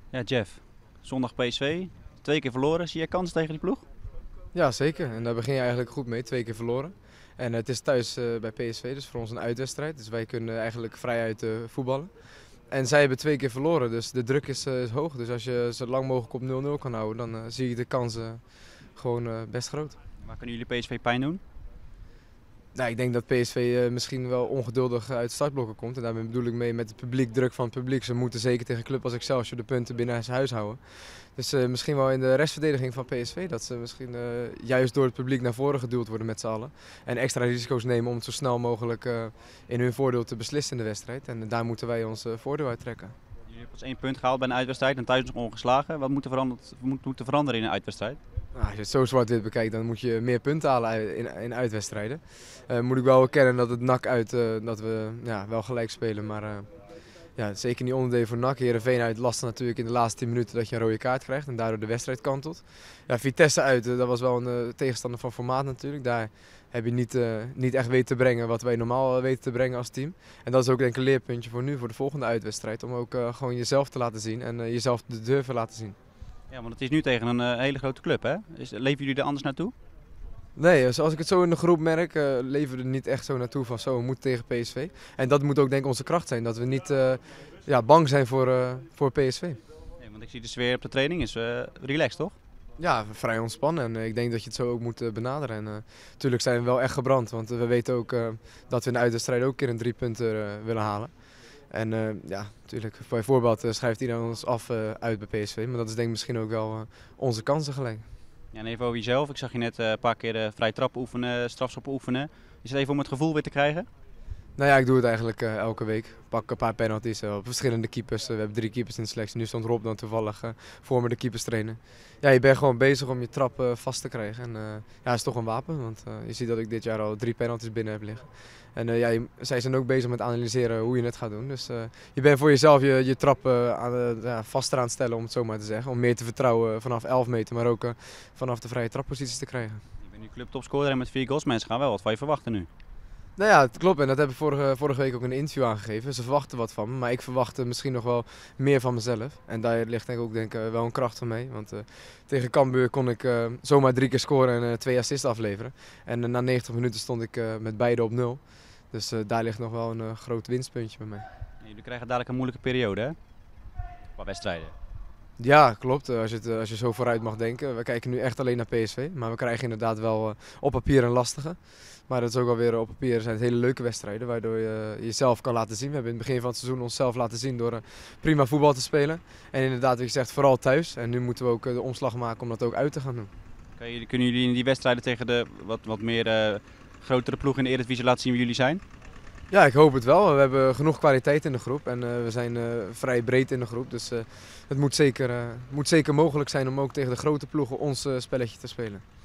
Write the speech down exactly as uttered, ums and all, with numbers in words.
Ja, Jeff. Zondag P S V. Twee keer verloren. Zie je kans tegen die ploeg? Ja, zeker. En daar begin je eigenlijk goed mee. Twee keer verloren. En het is thuis uh, bij P S V, dus voor ons een uitwedstrijd. Dus wij kunnen eigenlijk vrijuit uh, voetballen. En zij hebben twee keer verloren, dus de druk is, uh, is hoog. Dus als je zo lang mogelijk op nul nul kan houden, dan uh, zie je de kansen gewoon uh, best groot. Waar kunnen jullie P S V pijn doen? Nou, ik denk dat P S V uh, misschien wel ongeduldig uit startblokken komt. En daarmee bedoel ik mee met het publiek, druk van het publiek. Ze moeten zeker tegen een club als Excelsior de punten binnen zijn huis houden. Dus uh, misschien wel in de restverdediging van P S V. Dat ze misschien uh, juist door het publiek naar voren geduwd worden met z'n allen. En extra risico's nemen om het zo snel mogelijk uh, in hun voordeel te beslissen in de wedstrijd. En uh, daar moeten wij ons uh, voordeel uit trekken. Jullie hebben pas één punt gehaald bij een uitwedstrijd en thuis nog ongeslagen. Wat moet er, veranderd, moet, moet er veranderen in een uitwedstrijd? Nou, als je het zo zwart-wit bekijkt, dan moet je meer punten halen in, in uitwedstrijden. Uh, moet ik wel erkennen dat het N A C uit, uh, dat we ja, wel gelijk spelen, maar uh, ja, zeker niet onderdeel voor N A C. Heerenveen uit lastig natuurlijk in de laatste tien minuten dat je een rode kaart krijgt en daardoor de wedstrijd kantelt. Ja, Vitesse uit, uh, dat was wel een uh, tegenstander van formaat natuurlijk. Daar heb je niet, uh, niet echt weten te brengen wat wij normaal uh, weten te brengen als team. En dat is ook denk ik een leerpuntje voor nu, voor de volgende uitwedstrijd, om ook uh, gewoon jezelf te laten zien en uh, jezelf te durven laten zien. Ja, want het is nu tegen een uh, hele grote club, hè? Is, leven jullie er anders naartoe? Nee, zoals ik het zo in de groep merk, uh, leven we er niet echt zo naartoe van zo, we moeten tegen P S V. En dat moet ook denk ik onze kracht zijn, dat we niet uh, ja, bang zijn voor, uh, voor P S V. Nee, want ik zie de sfeer op de training is uh, relaxed, toch? Ja, vrij ontspannen en uh, ik denk dat je het zo ook moet uh, benaderen. En natuurlijk uh, zijn we wel echt gebrand, want uh, we weten ook uh, dat we in de uitwedstrijd ook een keer een drie punten uh, willen halen. En uh, ja, natuurlijk, bijvoorbeeld uh, schrijft iedereen ons af uh, uit bij P S V, maar dat is denk ik misschien ook wel uh, onze kansen gelijk. Ja, en even over jezelf. Ik zag je net uh, een paar keer uh, vrij trappen oefenen, strafschoppen oefenen. Is het even om het gevoel weer te krijgen? Nou ja, ik doe het eigenlijk uh, elke week. Ik pak een paar penalties uh, op verschillende keepers. Uh, we hebben drie keepers in de selectie. Nu stond Rob dan toevallig uh, voor me de keepers trainen. Ja, je bent gewoon bezig om je trap uh, vast te krijgen. En uh, ja, dat is toch een wapen. Want uh, je ziet dat ik dit jaar al drie penalties binnen heb liggen. En uh, ja, je, zij zijn ook bezig met analyseren hoe je het gaat doen. Dus uh, je bent voor jezelf je, je trap uh, aan de, ja, vaster aan het stellen, om het zo maar te zeggen. Om meer te vertrouwen vanaf elf meter, maar ook uh, vanaf de vrije trapposities te krijgen. Je bent nu clubtopscorer en met vier goals. Mensen gaan wel wat van je verwachten nu. Nou ja, het klopt en dat heb ik vorige, vorige week ook in een interview aangegeven. Ze verwachten wat van me, maar ik verwacht misschien nog wel meer van mezelf. En daar ligt denk ik ook denk ik, wel een kracht van mee. Want uh, tegen Cambuur kon ik uh, zomaar drie keer scoren en uh, twee assists afleveren. En uh, na negentig minuten stond ik uh, met beide op nul. Dus uh, daar ligt nog wel een uh, groot winstpuntje bij mij. En jullie krijgen dadelijk een moeilijke periode, hè? Qua wedstrijden. Ja, klopt. Als je, het, als je zo vooruit mag denken. We kijken nu echt alleen naar P S V. Maar we krijgen inderdaad wel uh, op papier een lastige. Maar dat is ook alweer op papier zijn het hele leuke wedstrijden. Waardoor je jezelf kan laten zien. We hebben in het begin van het seizoen onszelf laten zien door uh, prima voetbal te spelen. En inderdaad, wat je zegt, vooral thuis. En nu moeten we ook uh, de omslag maken om dat ook uit te gaan doen. Okay, kunnen jullie in die wedstrijden tegen de wat, wat meer uh, grotere ploegen in de Eredivisie laten zien wie jullie zijn? Ja, ik hoop het wel. We hebben genoeg kwaliteit in de groep en uh, we zijn uh, vrij breed in de groep. Dus uh, het moet zeker, uh, moet zeker mogelijk zijn om ook tegen de grote ploegen ons uh, spelletje te spelen.